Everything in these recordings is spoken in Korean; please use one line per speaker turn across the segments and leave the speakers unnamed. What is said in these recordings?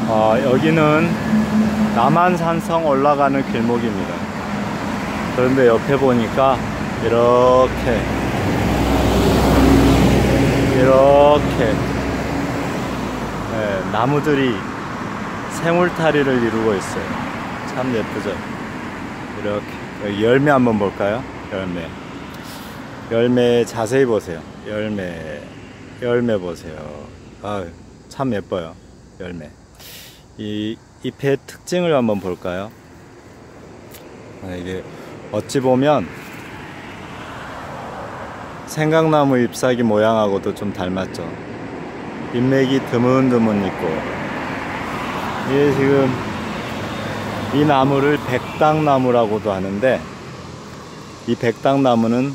여기는 남한산성 올라가는 길목입니다. 그런데 옆에 보니까 이렇게 나무들이 생울타리를 이루고 있어요. 참 예쁘죠? 이렇게 여기 열매 한번 볼까요? 열매 자세히 보세요. 열매 보세요. 참 예뻐요. 열매. 이 잎의 특징을 한번 볼까요? 이게 어찌 보면 생강나무 잎사귀 모양하고도 좀 닮았죠. 잎맥이 드문드문 있고, 이게 지금 이 나무를 백당나무라고도 하는데, 이 백당나무는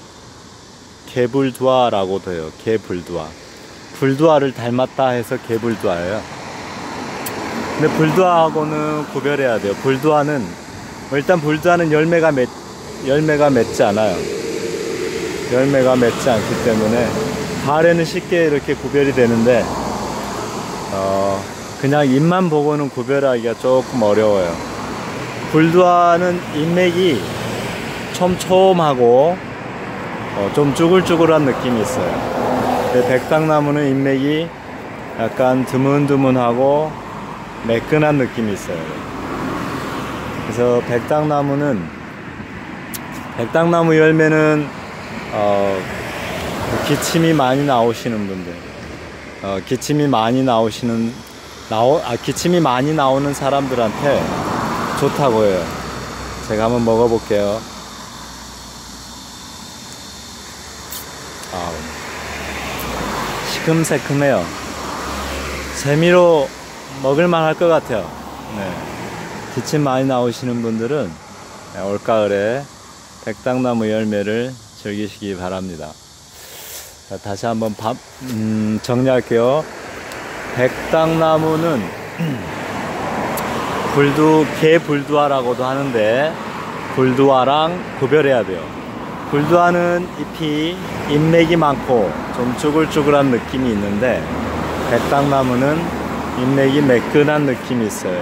개불두아라고도 해요. 개불두아. 불두아를 닮았다 해서 개불두아예요. 근데 불두아하고는 구별해야 돼요. 불두아는 일단 불두아는 열매가 맺지 않아요. 열매가 맺지 않기 때문에 가을에는 쉽게 이렇게 구별이 되는데, 그냥 잎만 보고는 구별하기가 조금 어려워요. 불두아는 잎맥이 촘촘하고 좀 쭈글쭈글한 느낌이 있어요. 근데 백당나무는 잎맥이 약간 드문드문하고 매끈한 느낌이 있어요. 그래서 백당나무 열매는 기침이 많이 나오시는 분들, 기침이 많이 나오는 사람들한테 좋다고 해요. 제가 한번 먹어볼게요. 시큼새큼해요. 재미로 먹을만 할 것 같아요. 네. 기침 많이 나오시는 분들은 올가을에 백당나무 열매를 즐기시기 바랍니다. 자, 다시 한번 정리할게요. 백당나무는 개불두아라고도 하는데, 불두아랑 구별해야 돼요. 불두아는 잎맥이 많고 좀 쭈글쭈글한 느낌이 있는데, 백당나무는 잎맥이 매끈한 느낌이 있어요.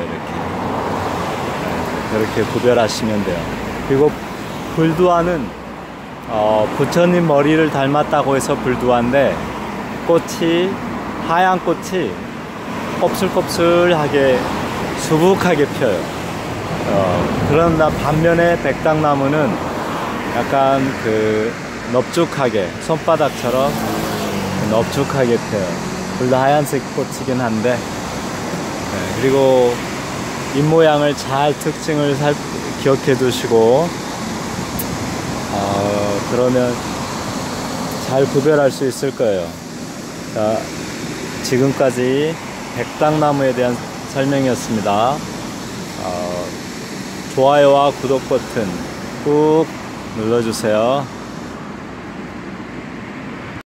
이렇게 구별하시면 돼요. 그리고 불두아는 부처님 머리를 닮았다고 해서 불두아인데, 하얀 꽃이 곱슬곱슬하게 수북하게 펴요. 그런다 반면에 백당나무는 약간 넙죽하게, 손바닥처럼 넙죽하게 펴요. 둘 다 하얀색 꽃이긴 한데, 그리고 잎 모양을 특징을 기억해 두시고, 그러면 잘 구별할 수 있을 거예요. 자, 지금까지 백당나무에 대한 설명이었습니다. 좋아요와 구독 버튼 꾹 눌러주세요.